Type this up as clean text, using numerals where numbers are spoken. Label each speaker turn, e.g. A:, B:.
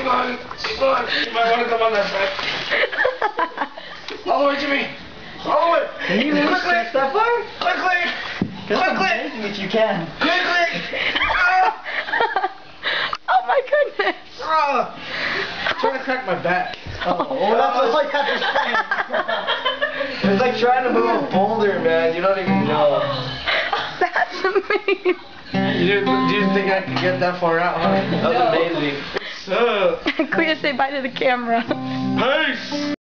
A: Keep going. Keep going. You might want to come on that side. All the way, Jimmy. All the way.
B: Can you really stretch that far?
A: Quickly. Quickly.
B: If you can.
A: Quickly.
C: Oh my goodness.
A: Trying to crack my back.
B: Oh, that's like after spring. It's like trying to move a boulder, man. You don't even know.
C: That's amazing.
A: You didn't think I could get that far out, huh?
B: That was amazing.
A: So.
C: Clea, say bye to the camera.
A: Peace.